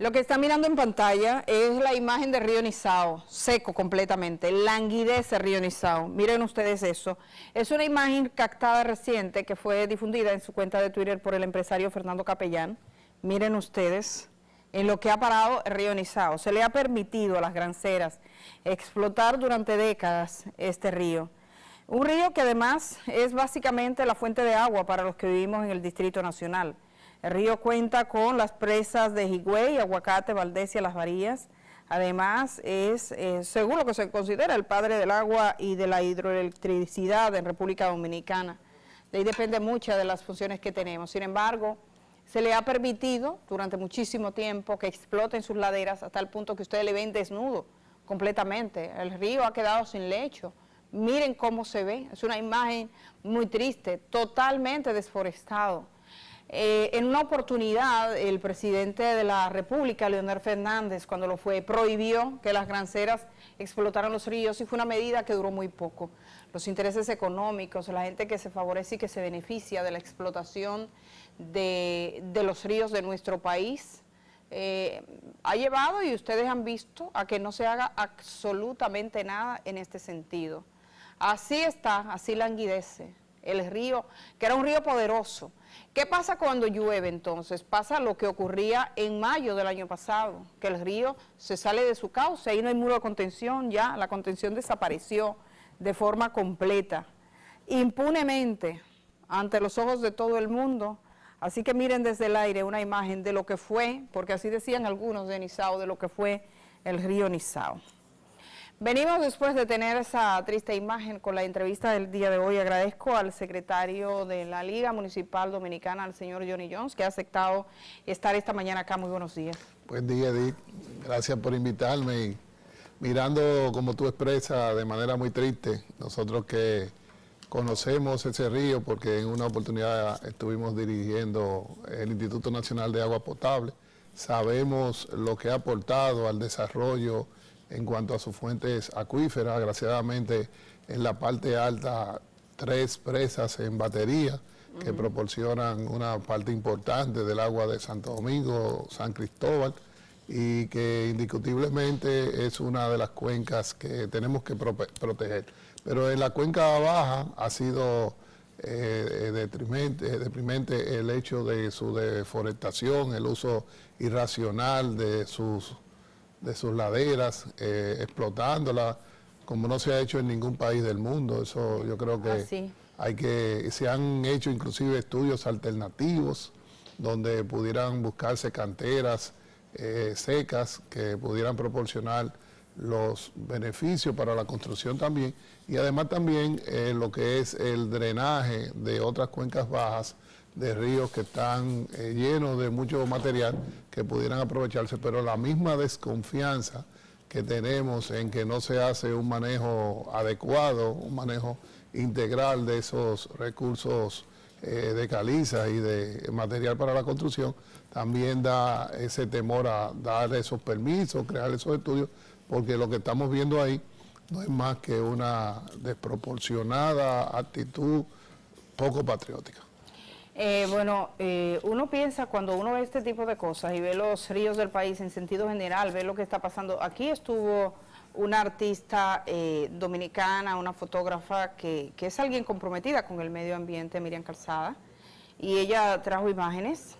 Lo que está mirando en pantalla es la imagen de Río Nizao, seco completamente, languidece Río Nizao. Miren ustedes eso. Es una imagen captada reciente que fue difundida en su cuenta de Twitter por el empresario Fernando Capellán. Miren ustedes en lo que ha parado el Río Nizao. Se le ha permitido a las granceras explotar durante décadas este río. Un río que además es básicamente la fuente de agua para los que vivimos en el Distrito Nacional. El río cuenta con las presas de Higüey, Aguacate, Valdés y Las Varillas. Además, es, según lo que se considera, el padre del agua y de la hidroelectricidad en República Dominicana. De ahí depende muchas de las funciones que tenemos. Sin embargo, se le ha permitido durante muchísimo tiempo que exploten sus laderas hasta el punto que ustedes le ven desnudo completamente. El río ha quedado sin lecho. Miren cómo se ve. Es una imagen muy triste, totalmente desforestado. En una oportunidad, el presidente de la República, Leonel Fernández, cuando lo fue, prohibió que las granceras explotaran los ríos y fue una medida que duró muy poco. Los intereses económicos, la gente que se favorece y que se beneficia de la explotación de los ríos de nuestro país, ha llevado, y ustedes han visto, a que no se haga absolutamente nada en este sentido. Así está, así languidece el río, que era un río poderoso. ¿Qué pasa cuando llueve entonces? Pasa lo que ocurría en mayo del año pasado, que el río se sale de su cauce, ahí no hay muro de contención ya, la contención desapareció de forma completa, impunemente, ante los ojos de todo el mundo. Así que miren desde el aire una imagen de lo que fue, porque así decían algunos de Nizao, de lo que fue el río Nizao. Venimos después de tener esa triste imagen con la entrevista del día de hoy. Agradezco al secretario de la Liga Municipal Dominicana, al señor Johnny Jones, que ha aceptado estar esta mañana acá. Muy buenos días. Buen día, Edith. Gracias por invitarme. Y mirando, como tú expresas, de manera muy triste, nosotros que conocemos ese río, porque en una oportunidad estuvimos dirigiendo el Instituto Nacional de Agua Potable, sabemos lo que ha aportado al desarrollo en cuanto a sus fuentes acuíferas. Desgraciadamente, en la parte alta, 3 presas en batería que proporcionan una parte importante del agua de Santo Domingo, San Cristóbal, y que indiscutiblemente es una de las cuencas que tenemos que proteger. Pero en la cuenca baja ha sido deprimente el hecho de su deforestación, el uso irracional de sus laderas, explotándolas, como no se ha hecho en ningún país del mundo. Eso yo creo que se han hecho inclusive estudios alternativos donde pudieran buscarse canteras secas que pudieran proporcionar los beneficios para la construcción también, y además también lo que es el drenaje de otras cuencas bajas de ríos que están llenos de mucho material que pudieran aprovecharse, pero la misma desconfianza que tenemos en que no se hace un manejo adecuado, un manejo integral de esos recursos de caliza y de material para la construcción, también da ese temor a dar esos permisos, crear esos estudios, porque lo que estamos viendo ahí no es más que una desproporcionada actitud poco patriótica. Uno piensa cuando uno ve este tipo de cosas y ve los ríos del país en sentido general, ve lo que está pasando. Aquí estuvo una artista dominicana, una fotógrafa que es alguien comprometida con el medio ambiente, Miriam Calzada, y ella trajo imágenes,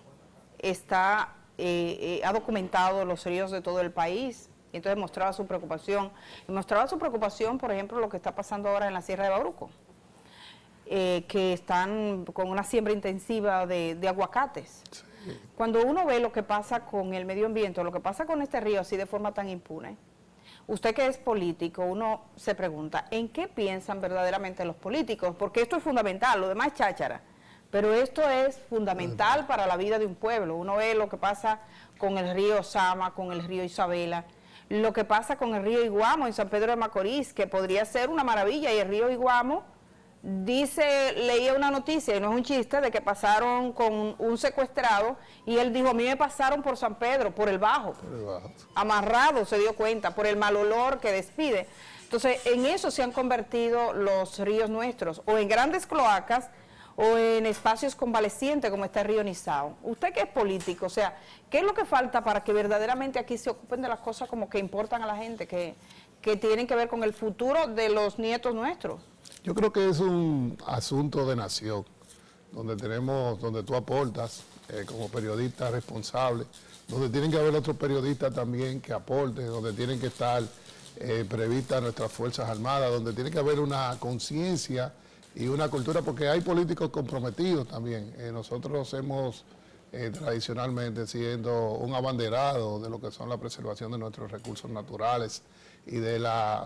ha documentado los ríos de todo el país, y entonces mostraba su preocupación. Y mostraba su preocupación, por ejemplo, lo que está pasando ahora en la Sierra de Bauruco, que están con una siembra intensiva de aguacates. Sí. Cuando uno ve lo que pasa con el medio ambiente, lo que pasa con este río así de forma tan impune, usted que es político, uno se pregunta, ¿en qué piensan verdaderamente los políticos? Porque esto es fundamental, lo demás es cháchara, pero esto es fundamental para la vida de un pueblo. Uno ve lo que pasa con el río Sama, con el río Isabela, lo que pasa con el río Iguamo en San Pedro de Macorís, que podría ser una maravilla, y el río Iguamo, leía una noticia, y no es un chiste, de que pasaron con un secuestrado, y él dijo, a mí me pasaron por San Pedro, por el Bajo. Amarrado, se dio cuenta, por el mal olor que despide. Entonces, en eso se han convertido los ríos nuestros, o en grandes cloacas, o en espacios convalecientes como está Río Nizao. Usted que es político, o sea, ¿qué es lo que falta para que verdaderamente aquí se ocupen de las cosas como que importan a la gente, que tienen que ver con el futuro de los nietos nuestros? Yo creo que es un asunto de nación, donde tú aportas como periodista responsable, donde tienen que haber otros periodistas también que aporten, donde tienen que estar previstas nuestras Fuerzas Armadas, donde tiene que haber una conciencia y una cultura, porque hay políticos comprometidos también. Nosotros hemos tradicionalmente siendo un abanderado de lo que son la preservación de nuestros recursos naturales y de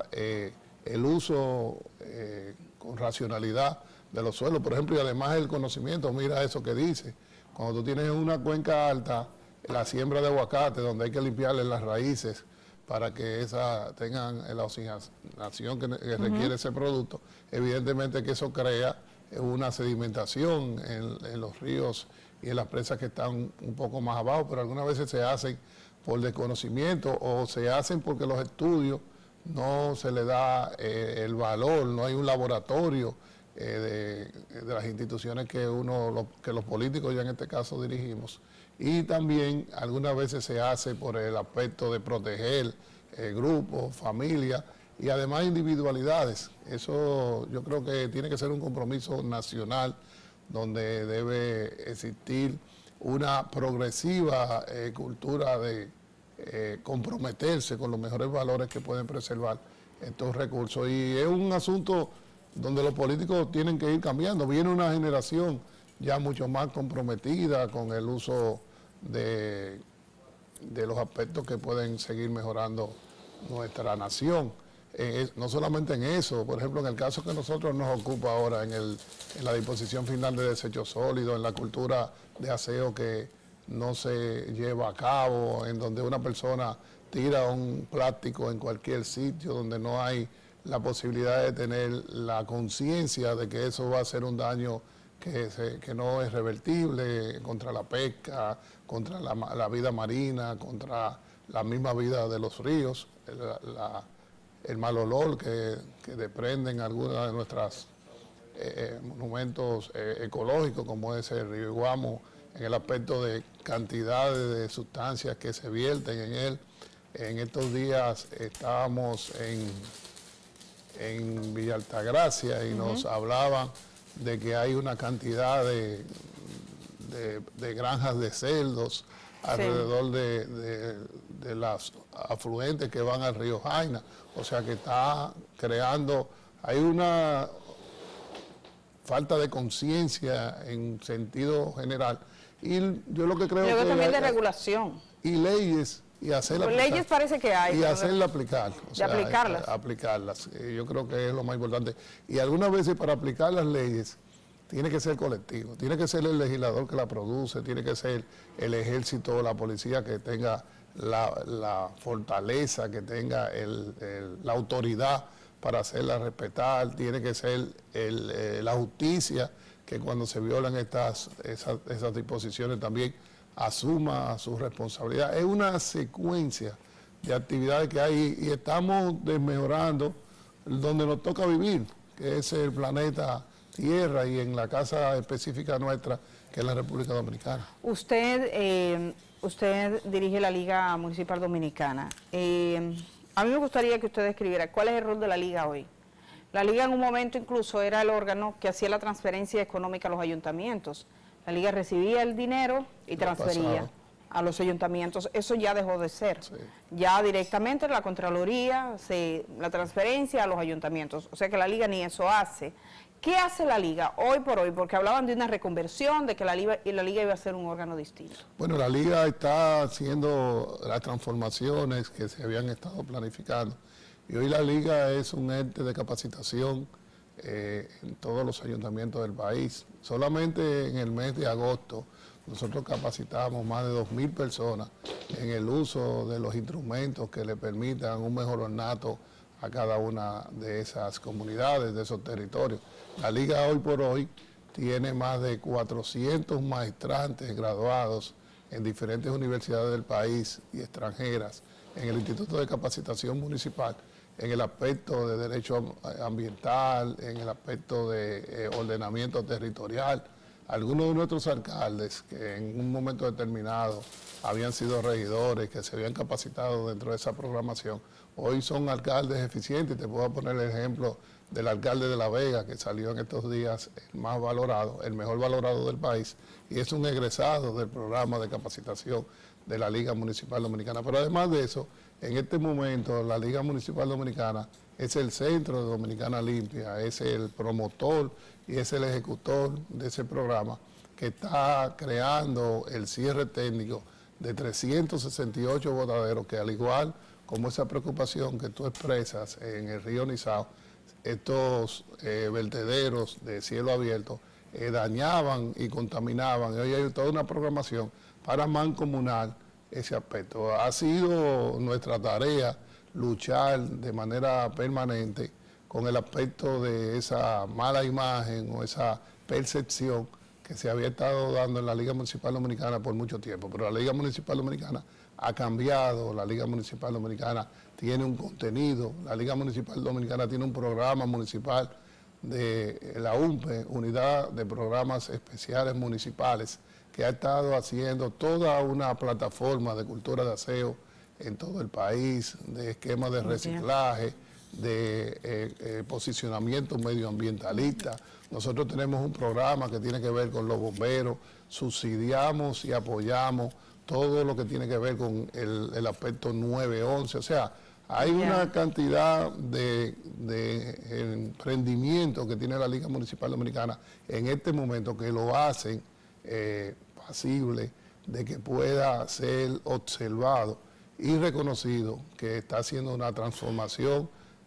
el uso con racionalidad de los suelos, por ejemplo, y además el conocimiento. Mira eso que dice, cuando tú tienes una cuenca alta, la siembra de aguacate, donde hay que limpiarle las raíces para que tengan la oxigenación que requiere ese producto, evidentemente que eso crea una sedimentación en los ríos y en las presas que están un poco más abajo, pero algunas veces se hacen por desconocimiento o se hacen porque los estudios no se le da el valor, no hay un laboratorio de las instituciones que los políticos ya en este caso dirigimos, y también algunas veces se hace por el aspecto de proteger grupos, familias y además individualidades. Eso yo creo que tiene que ser un compromiso nacional donde debe existir una progresiva cultura de comprometerse con los mejores valores que pueden preservar estos recursos. Y es un asunto donde los políticos tienen que ir cambiando. Viene una generación ya mucho más comprometida con el uso de los aspectos que pueden seguir mejorando nuestra nación. No solamente en eso, por ejemplo, en el caso que nosotros nos ocupa ahora, en la disposición final de desechos sólidos, en la cultura de aseo que no se lleva a cabo, en donde una persona tira un plástico en cualquier sitio, donde no hay la posibilidad de tener la conciencia de que eso va a ser un daño que no es revertible, contra la pesca, contra la vida marina, contra la misma vida de los ríos, el mal olor que desprenden algunas de nuestros monumentos ecológicos, como es el río Iguamo, en el aspecto de cantidades de sustancias que se vierten en él. En estos días estábamos en Villa Altagracia y nos hablaban de que hay una cantidad de granjas de cerdos alrededor de las afluentes que van al río Jaina. O sea que está creando, hay una falta de conciencia en sentido general. Y yo lo que creo que también de regulación. Y leyes, y hacerla pues aplicar. Leyes parece que hay. Y hacerla aplicar. O sea, aplicarlas. Aplicarlas. Yo creo que es lo más importante. Y algunas veces para aplicar las leyes tiene que ser colectivo, tiene que ser el legislador que la produce, tiene que ser el ejército o la policía que tenga la fortaleza, que tenga la autoridad para hacerla respetar, tiene que ser la justicia que cuando se violan esas disposiciones también asuma su responsabilidad. Es una secuencia de actividades que hay y estamos desmejorando donde nos toca vivir, que es el planeta Tierra y en la casa específica nuestra, que es la República Dominicana. Usted dirige la Liga Municipal Dominicana. A mí me gustaría que usted describiera cuál es el rol de la Liga hoy. La Liga en un momento incluso era el órgano que hacía la transferencia económica a los ayuntamientos. La Liga recibía el dinero y transfería a los ayuntamientos. Eso ya dejó de ser. Sí. Ya directamente la Contraloría, la transferencia a los ayuntamientos. O sea que la Liga ni eso hace. ¿Qué hace la Liga hoy por hoy? Porque hablaban de una reconversión, de que la Liga iba a ser un órgano distinto. Bueno, la Liga está haciendo las transformaciones que se habían estado planificando. Y hoy la Liga es un ente de capacitación en todos los ayuntamientos del país. Solamente en el mes de agosto nosotros capacitamos más de 2.000 personas en el uso de los instrumentos que le permitan un mejor ornato a cada una de esas comunidades, de esos territorios. La Liga hoy por hoy tiene más de 400 maestrantes graduados en diferentes universidades del país y extranjeras en el Instituto de Capacitación Municipal, en el aspecto de derecho ambiental, en el aspecto de ordenamiento territorial. Algunos de nuestros alcaldes que en un momento determinado habían sido regidores, que se habían capacitado dentro de esa programación, hoy son alcaldes eficientes. Te puedo poner el ejemplo del alcalde de La Vega, que salió en estos días el más valorado, el mejor valorado del país, y es un egresado del programa de capacitación de la Liga Municipal Dominicana. Pero además de eso, en este momento la Liga Municipal Dominicana es el centro de Dominicana Limpia, es el promotor y es el ejecutor de ese programa que está creando el cierre técnico de 368 botaderos que, al igual como esa preocupación que tú expresas en el río Nizao, estos vertederos de cielo abierto dañaban y contaminaban. Hoy hay toda una programación para mancomunar ese aspecto. Ha sido nuestra tarea luchar de manera permanente con el aspecto de esa mala imagen o esa percepción que se había estado dando en la Liga Municipal Dominicana por mucho tiempo. Pero la Liga Municipal Dominicana ha cambiado, la Liga Municipal Dominicana tiene un contenido, la Liga Municipal Dominicana tiene un programa municipal de la UMPE, Unidad de Programas Especiales Municipales, que ha estado haciendo toda una plataforma de cultura de aseo en todo el país, de esquemas de reciclaje, de posicionamiento medioambientalista. Nosotros tenemos un programa que tiene que ver con los bomberos, subsidiamos y apoyamos todo lo que tiene que ver con el aspecto 911, o sea, hay una cantidad de emprendimientos que tiene la Liga Municipal Dominicana en este momento que lo hacen pasible de que pueda ser observado y reconocido que está haciendo una transformación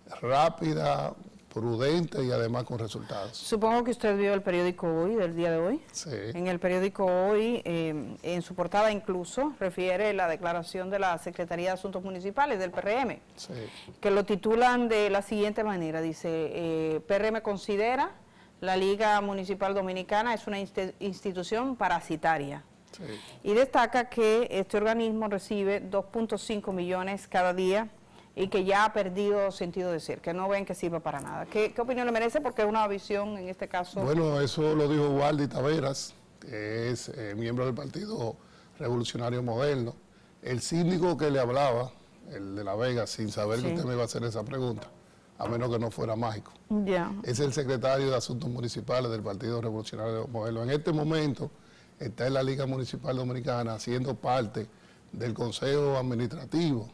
rápida, prudente y además con resultados. Supongo que usted vio el periódico Hoy, del día de hoy. Sí. En el periódico Hoy, en su portada incluso, refiere la declaración de la Secretaría de Asuntos Municipales, del PRM, Sí. que lo titulan de la siguiente manera, dice, PRM considera la Liga Municipal Dominicana es una institución parasitaria. Sí. Y destaca que este organismo recibe 2.5 millones cada día y que ya ha perdido sentido de ser, que no ven que sirva para nada. ¿Qué opinión le merece? Porque es una visión, en este caso... Bueno, eso lo dijo Waldy Taveras, que es miembro del Partido Revolucionario Moderno. El síndico que le hablaba, el de La Vega, sin saber que usted me iba a hacer esa pregunta, a menos que no fuera mágico, es el secretario de Asuntos Municipales del Partido Revolucionario Moderno. En este momento está en la Liga Municipal Dominicana siendo parte del Consejo Administrativo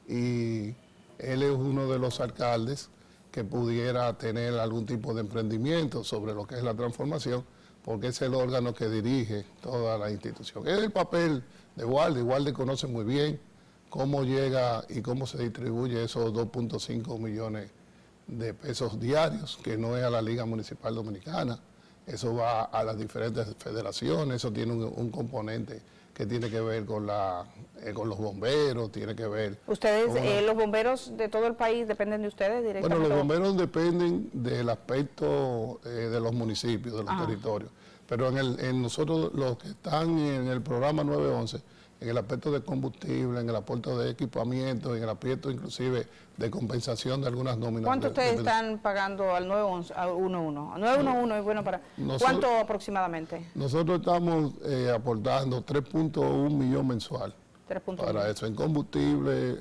y él es uno de los alcaldes que pudiera tener algún tipo de emprendimiento sobre lo que es la transformación, porque es el órgano que dirige toda la institución. Es el papel de Waldy. Waldy conoce muy bien cómo llega y cómo se distribuye esos 2.5 millones de pesos diarios, que no es a la Liga Municipal Dominicana, eso va a las diferentes federaciones, eso tiene un componente que tiene que ver con los bomberos, tiene que ver... ¿Ustedes, los bomberos de todo el país, dependen de ustedes directamente? Bueno, los bomberos dependen del aspecto de los municipios, de los territorios, pero en nosotros, los que están en el programa 911, en el aspecto de combustible, en el aporte de equipamiento, en el aspecto inclusive de compensación de algunas nóminas. ¿Cuánto ustedes están pagando al 911, al 11? Al 911 es bueno para... ¿Cuánto aproximadamente? Nosotros estamos aportando 3.1 millones mensual. Para eso, en combustible,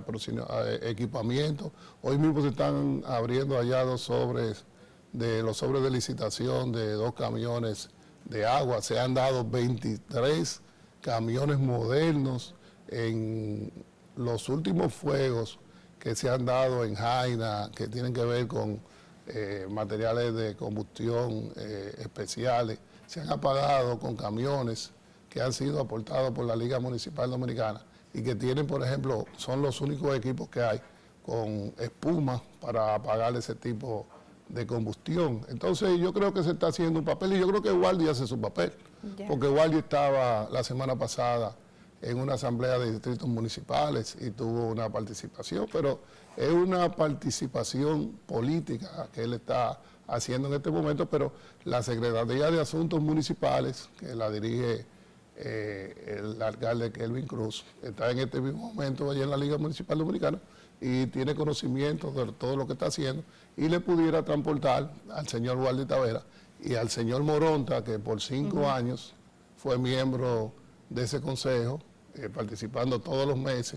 equipamiento. Hoy mismo se están abriendo allá los sobres de licitación de 2 camiones de agua. Se han dado 23 camiones modernos en los últimos fuegos que se han dado en Jaina, que tienen que ver con materiales de combustión especiales. Se han apagado con camiones que han sido aportados por la Liga Municipal Dominicana y que tienen, por ejemplo, son los únicos equipos que hay con espuma para apagar ese tipo de combustión. Entonces yo creo que se está haciendo un papel y yo creo que Waldy hace su papel, porque Waldy estaba la semana pasada en una asamblea de distritos municipales y tuvo una participación, pero es una participación política que él está haciendo en este momento, pero la Secretaría de Asuntos Municipales, que la dirige el alcalde Kelvin Cruz está en este mismo momento allá en la Liga Municipal Dominicana y tiene conocimiento de todo lo que está haciendo y le pudiera transportar al señor Waldi Tavera y al señor Moronta, que por 5 años fue miembro de ese consejo, participando todos los meses,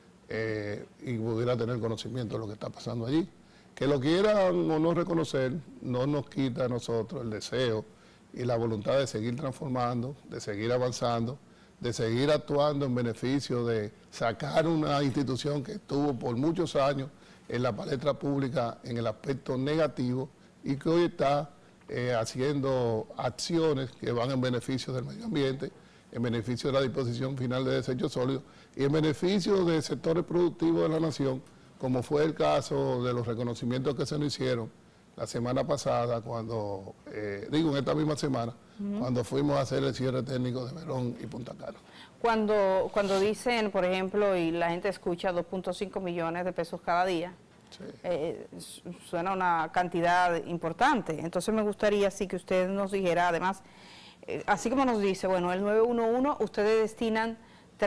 y pudiera tener conocimiento de lo que está pasando allí. Que lo quieran o no reconocer, no nos quita a nosotros el deseo y la voluntad de seguir transformando, de seguir avanzando, de seguir actuando en beneficio de sacar una institución que estuvo por muchos años en la palestra pública en el aspecto negativo y que hoy está haciendo acciones que van en beneficio del medio ambiente, en beneficio de la disposición final de desechos sólidos y en beneficio de sectores productivos de la nación, como fue el caso de los reconocimientos que se nos hicieron la semana pasada, cuando, en esta misma semana, cuando fuimos a hacer el cierre técnico de Verón y Punta Cana. Cuando dicen, por ejemplo, y la gente escucha 2.5 millones de pesos cada día, sí, suena una cantidad importante. Entonces me gustaría sí que usted nos dijera, además, así como nos dice, bueno, el 911, ustedes destinan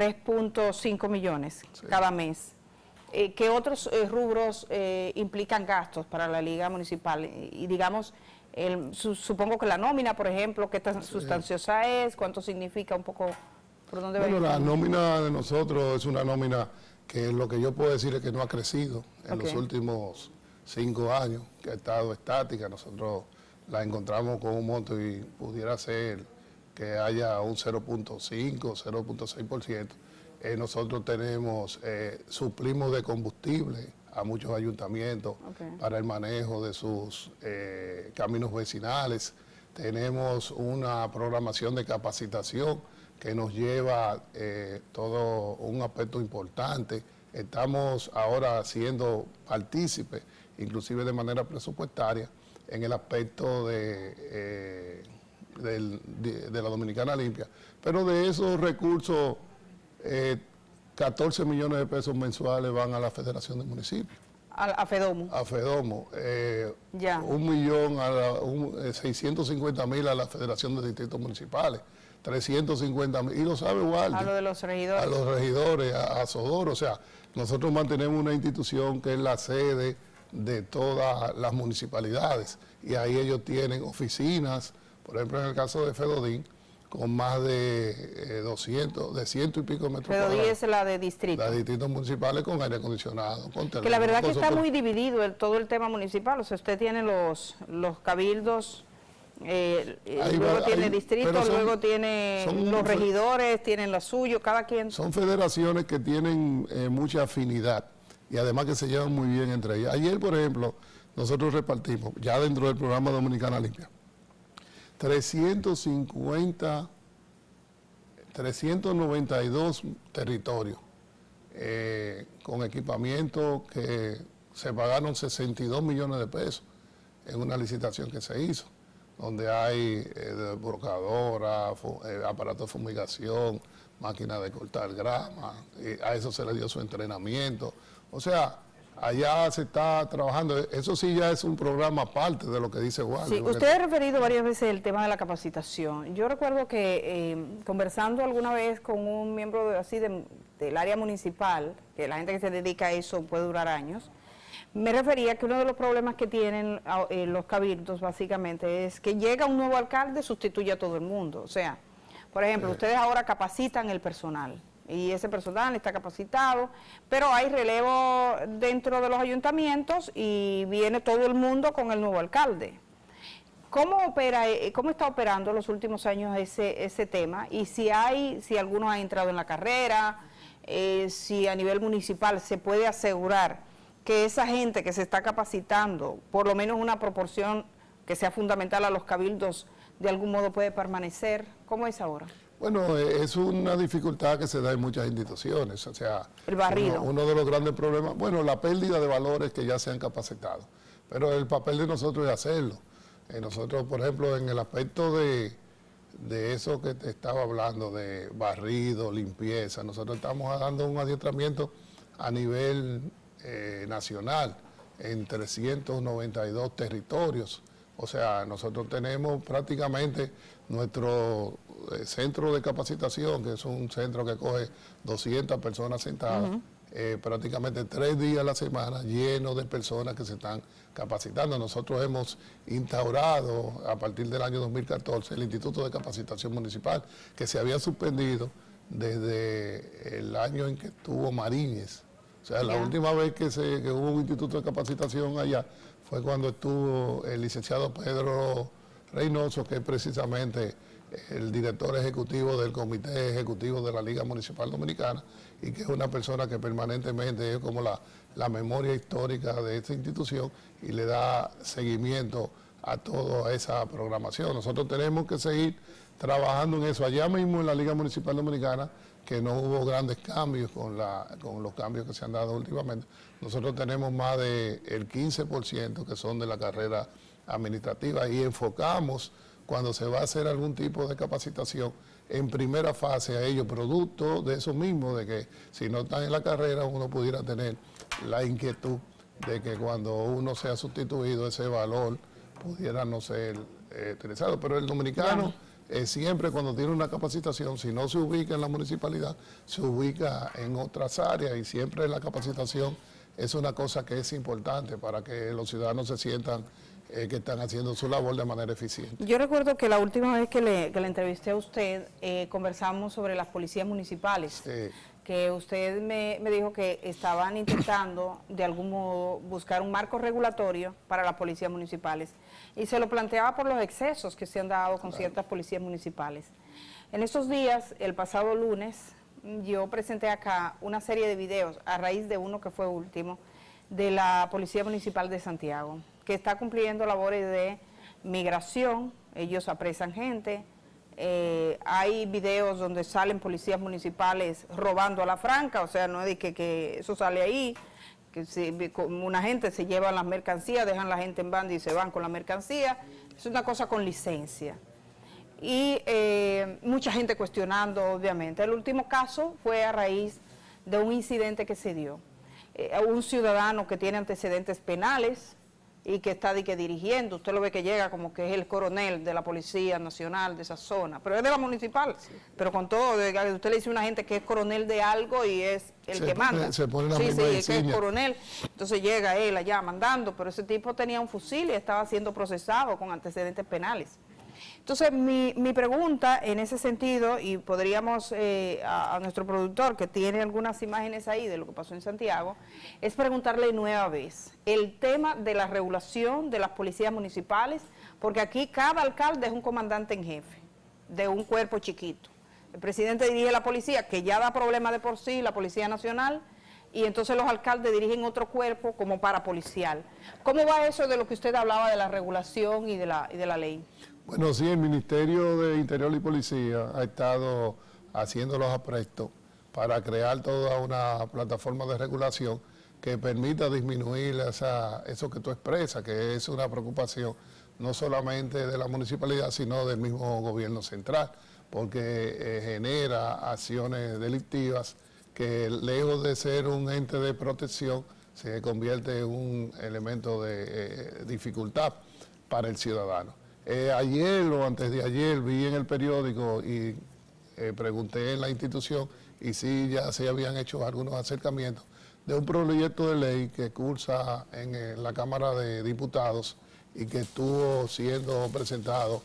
3.5 millones cada mes. ¿Qué otros rubros implican gastos para la Liga Municipal? Y digamos, supongo que la nómina, por ejemplo, ¿qué tan sustanciosa es? ¿Cuánto significa un poco? ¿Por dónde bueno, la nómina de nosotros es una nómina que lo que yo puedo decir es que no ha crecido en los últimos 5 años, que ha estado estática. Nosotros la encontramos con un monto y pudiera ser que haya un 0.5, 0.6%. Nosotros tenemos, suplimos de combustible a muchos ayuntamientos para el manejo de sus caminos vecinales. Tenemos una programación de capacitación que nos lleva todo un aspecto importante. Estamos ahora siendo partícipes, inclusive de manera presupuestaria, en el aspecto de la Dominicana Limpia. Pero de esos recursos, 14 millones de pesos mensuales van a la Federación de Municipios. A FEDOMO. A FEDOMO. 650.000 a la Federación de Distritos Municipales. 350.000, y lo sabe Waldi. A lo de los regidores. A los regidores, a Sodoro. O sea, nosotros mantenemos una institución que es la sede de todas las municipalidades. Y ahí ellos tienen oficinas, por ejemplo, en el caso de Fedodín, con más de 200, de 100 y pico metros cuadrados. Fedodín es la de distrito. La de distritos municipales con aire acondicionado, con teléfono. Que la verdad que está muy dividido todo el tema municipal. O sea, usted tiene los cabildos, luego tiene distrito, luego tiene los regidores, tienen lo suyo, cada quien. Son federaciones que tienen mucha afinidad y además que se llevan muy bien entre ellas. Ayer, por ejemplo, nosotros repartimos, ya dentro del programa Dominicana Limpia, 392 territorios con equipamiento que se pagaron 62 millones de pesos en una licitación que se hizo, donde hay brocadora, aparato de fumigación, máquina de cortar grama, a eso se le dio su entrenamiento. O sea, allá se está trabajando, eso sí ya es un programa aparte de lo que dice Waldi. Sí, usted ha referido varias veces el tema de la capacitación. Yo recuerdo que conversando alguna vez con un miembro del área municipal, que la gente que se dedica a eso puede durar años, me refería que uno de los problemas que tienen los cabildos básicamente es que llega un nuevo alcalde, sustituye a todo el mundo. O sea, por ejemplo, ustedes ahora capacitan el personal y ese personal está capacitado, pero hay relevo dentro de los ayuntamientos y viene todo el mundo con el nuevo alcalde. ¿Cómo está operando en los últimos años ese tema? Y si alguno ha entrado en la carrera, si a nivel municipal se puede asegurar que esa gente que se está capacitando, por lo menos una proporción que sea fundamental a los cabildos, de algún modo puede permanecer. ¿Cómo es ahora? Bueno, es una dificultad que se da en muchas instituciones, o sea, el barrido. Uno de los grandes problemas, bueno, la pérdida de valores que ya se han capacitado, pero el papel de nosotros es hacerlo. Nosotros, por ejemplo, en el aspecto de eso que te estaba hablando, de barrido, limpieza, nosotros estamos dando un adiestramiento a nivel nacional en 392 territorios. O sea, nosotros tenemos prácticamente nuestro centro de capacitación, que es un centro que coge 200 personas sentadas, prácticamente 3 días a la semana, lleno de personas que se están capacitando. Nosotros hemos instaurado a partir del año 2014 el Instituto de Capacitación Municipal, que se había suspendido desde el año en que estuvo Mariñez. O sea, la última vez que hubo un instituto de capacitación allá fue cuando estuvo el licenciado Pedro Reynoso, que es precisamente el director ejecutivo del Comité Ejecutivo de la Liga Municipal Dominicana, y que es una persona que permanentemente es como la memoria histórica de esta institución y le da seguimiento a toda esa programación. Nosotros tenemos que seguir trabajando en eso. Allá mismo en la Liga Municipal Dominicana, que no hubo grandes cambios con los cambios que se han dado últimamente, nosotros tenemos más del 15% que son de la carrera administrativa, y enfocamos cuando se va a hacer algún tipo de capacitación en primera fase a ellos, producto de eso mismo, de que si no están en la carrera uno pudiera tener la inquietud de que cuando uno sea sustituido ese valor pudiera no ser utilizado. Pero el dominicano siempre cuando tiene una capacitación, si no se ubica en la municipalidad, se ubica en otras áreas, y siempre la capacitación es una cosa que es importante para que los ciudadanos se sientan que están haciendo su labor de manera eficiente. Yo recuerdo que la última vez que le entrevisté a usted, conversamos sobre las policías municipales, que usted me dijo que estaban intentando de algún modo buscar un marco regulatorio para las policías municipales, y se lo planteaba por los excesos que se han dado con ciertas policías municipales. En estos días, el pasado lunes, yo presenté acá una serie de videos a raíz de uno que fue último, de la Policía Municipal de Santiago, que está cumpliendo labores de migración. Ellos apresan gente. Hay videos donde salen policías municipales robando a la franca, o sea, no es de que eso sale ahí, que una gente se lleva las mercancías, dejan la gente en banda y se van con la mercancía. Es una cosa con licencia. Y mucha gente cuestionando, obviamente. El último caso fue a raíz de un incidente que se dio. Un ciudadano que tiene antecedentes penales y que está dirigiendo, usted lo ve que llega como que es el coronel de la Policía Nacional de esa zona, pero es de la municipal, pero con todo, usted le dice a una gente que es coronel de algo y es el que manda. Se pone la misma que es coronel, entonces llega él allá mandando, pero ese tipo tenía un fusil y estaba siendo procesado con antecedentes penales. Entonces, mi pregunta en ese sentido, y podríamos a nuestro productor, que tiene algunas imágenes ahí de lo que pasó en Santiago, es preguntarle nueva vez el tema de la regulación de las policías municipales, porque aquí cada alcalde es un comandante en jefe de un cuerpo chiquito. El presidente dirige la policía, que ya da problemas de por sí, la Policía Nacional, y entonces los alcaldes dirigen otro cuerpo como parapolicial. ¿Cómo va eso de lo que usted hablaba de la regulación y de la ley? Bueno, sí, el Ministerio de Interior y Policía ha estado haciendo los aprestos para crear toda una plataforma de regulación que permita disminuir eso que tú expresas, que es una preocupación no solamente de la municipalidad, sino del mismo gobierno central, porque genera acciones delictivas que, lejos de ser un ente de protección, se convierte en un elemento de dificultad para el ciudadano. Ayer o antes de ayer vi en el periódico y pregunté en la institución, y sí, ya se habían hecho algunos acercamientos de un proyecto de ley que cursa en la Cámara de Diputados y que estuvo siendo presentado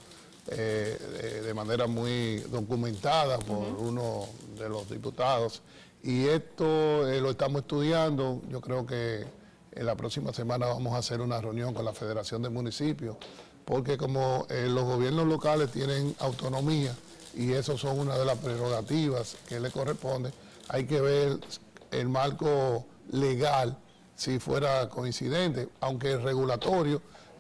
de manera muy documentada por uno de los diputados. Y esto lo estamos estudiando. Yo creo que en la próxima semana vamos a hacer una reunión con la Federación de Municipios, porque como los gobiernos locales tienen autonomía y eso son una de las prerrogativas que le corresponde, hay que ver el marco legal si fuera coincidente, aunque el regulatorio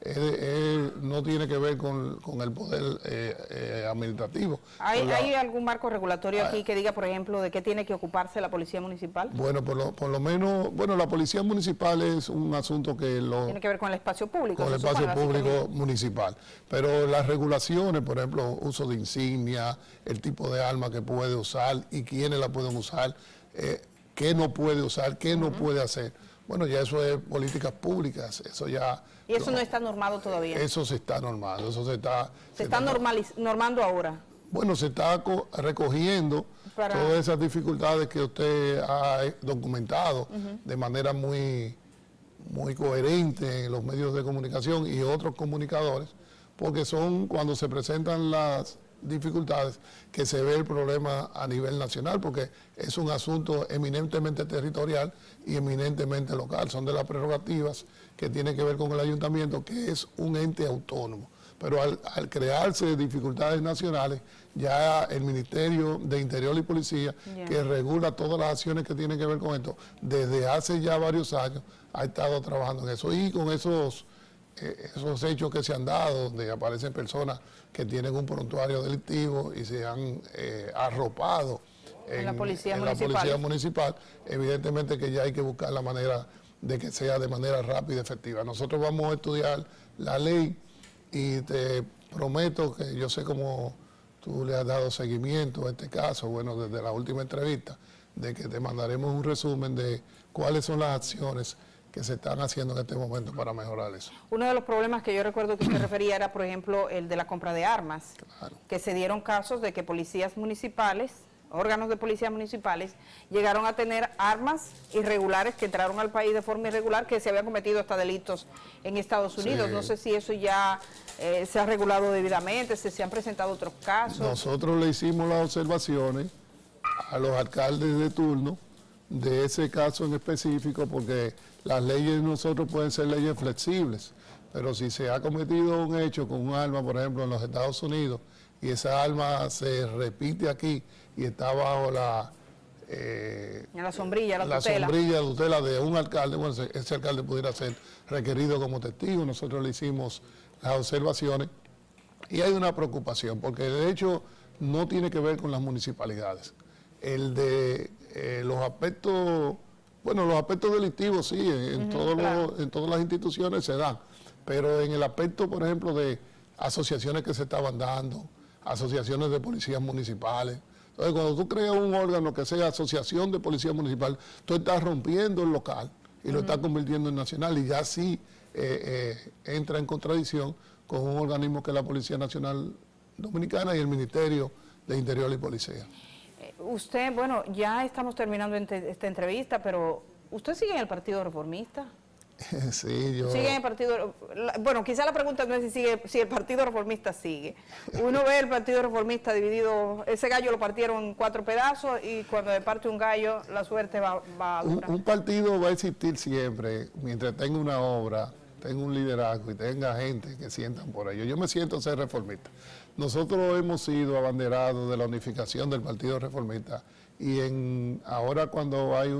no tiene que ver con el poder administrativo. ¿Hay algún marco regulatorio aquí que diga, por ejemplo, de qué tiene que ocuparse la Policía Municipal? Bueno, por lo menos, bueno, la Policía Municipal es un asunto que tiene que ver con el espacio público. Con el espacio público municipal. Pero las regulaciones, por ejemplo, uso de insignia, el tipo de arma que puede usar y quiénes la pueden usar, qué no puede usar, qué no puede hacer. Bueno, ya eso es políticas públicas, eso ya... ¿Y eso no está normado todavía? Eso se está normando, eso se está... ¿Se está normando ahora? Bueno, se está recogiendo todas esas dificultades que usted ha documentado de manera muy coherente en los medios de comunicación y otros comunicadores, porque son cuando se presentan las dificultades que se ve el problema a nivel nacional, porque es un asunto eminentemente territorial y eminentemente local. Son de las prerrogativas que tienen que ver con el ayuntamiento, que es un ente autónomo. Pero al crearse dificultades nacionales, ya el Ministerio de Interior y Policía, que regula todas las acciones que tienen que ver con esto, desde hace ya varios años ha estado trabajando en eso. Y con esos hechos que se han dado, donde aparecen personas que tienen un prontuario delictivo y se han arropado en la policía municipal, evidentemente que ya hay que buscar la manera de que sea de manera rápida y efectiva. Nosotros vamos a estudiar la ley y te prometo que yo sé cómo tú le has dado seguimiento a este caso, bueno, desde la última entrevista, de que te mandaremos un resumen de cuáles son las acciones que se están haciendo en este momento para mejorar eso. Uno de los problemas que yo recuerdo que usted refería era, por ejemplo, el de la compra de armas, que se dieron casos de que policías municipales, órganos de policías municipales, llegaron a tener armas irregulares que entraron al país de forma irregular, que se habían cometido hasta delitos en Estados Unidos. Sí. No sé si eso ya se ha regulado debidamente, si se han presentado otros casos. Nosotros le hicimos las observaciones a los alcaldes de turno de ese caso en específico, porque las leyes de nosotros pueden ser leyes flexibles, pero si se ha cometido un hecho con un arma, por ejemplo, en los Estados Unidos, y esa arma se repite aquí y está bajo la sombrilla, la tutela de un alcalde, bueno, ese alcalde pudiera ser requerido como testigo. Nosotros le hicimos las observaciones y hay una preocupación, porque de hecho no tiene que ver con las municipalidades. El de los aspectos, bueno, los aspectos delictivos sí, en todas las instituciones se dan, pero en el aspecto, por ejemplo, de asociaciones que se estaban dando, asociaciones de policías municipales. Entonces, cuando tú creas un órgano que sea asociación de policía municipal, tú estás rompiendo el local y lo estás convirtiendo en nacional, y ya sí entra en contradicción con un organismo que es la Policía Nacional Dominicana y el Ministerio de Interior y Policía. Usted, bueno, ya estamos terminando esta entrevista, pero ¿usted sigue en el Partido Reformista? Sí, yo... ¿Sigue en el Partido? Bueno, quizá la pregunta no es si el Partido Reformista sigue. Uno ve el Partido Reformista dividido, ese gallo lo partieron en 4 pedazos y cuando le parte un gallo, la suerte va a durar. Un partido va a existir siempre mientras tenga una obra, tenga un liderazgo y tenga gente que sientan por ello. Yo me siento ser reformista. Nosotros hemos sido abanderados de la unificación del Partido Reformista y ahora cuando hay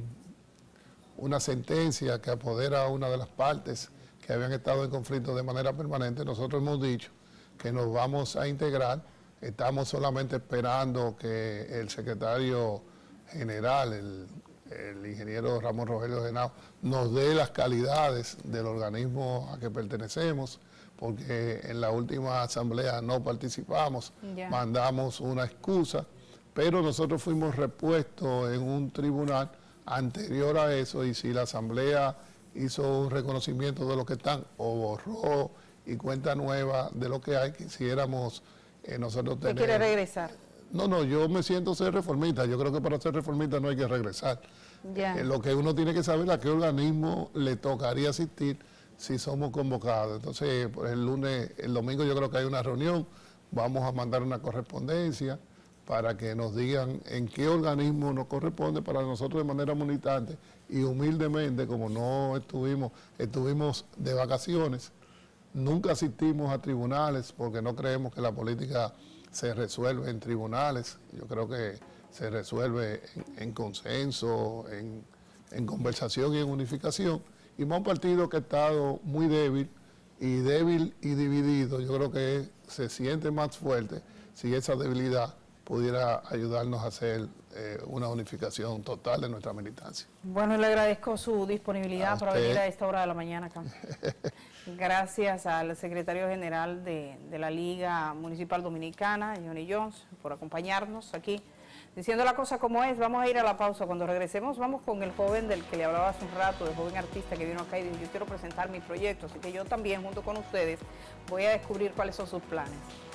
una sentencia que apodera a una de las partes que habían estado en conflicto de manera permanente, nosotros hemos dicho que nos vamos a integrar. Estamos solamente esperando que el secretario general, el ingeniero Ramón Rogelio Genao, nos dé las calidades del organismo a que pertenecemos, porque en la última asamblea no participamos, mandamos una excusa, pero nosotros fuimos repuestos en un tribunal anterior a eso, y si la asamblea hizo un reconocimiento de lo que están o borró y cuenta nueva de lo que hay, quisiéramos nosotros tener... ¿Usted quiere regresar? No, yo me siento ser reformista. Yo creo que para ser reformista no hay que regresar. Lo que uno tiene que saber es a qué organismo le tocaría asistir si somos convocados. Entonces, pues, el domingo yo creo que hay una reunión, vamos a mandar una correspondencia para que nos digan en qué organismo nos corresponde para nosotros de manera militante y humildemente, como no estuvimos de vacaciones, nunca asistimos a tribunales porque no creemos que la política se resuelve en tribunales. Yo creo que se resuelve en consenso, en conversación y en unificación. Y más un partido que ha estado muy débil y dividido, yo creo que se siente más fuerte si esa debilidad pudiera ayudarnos a hacer una unificación total de nuestra militancia. Bueno, le agradezco su disponibilidad para venir a esta hora de la mañana acá. Gracias al secretario general de la Liga Municipal Dominicana, Johnny Jones, por acompañarnos aquí. Diciendo la cosa como es, vamos a ir a la pausa. Cuando regresemos vamos con el joven del que le hablaba hace un rato, el joven artista que vino acá y dijo, yo quiero presentar mi proyecto, así que yo también junto con ustedes voy a descubrir cuáles son sus planes.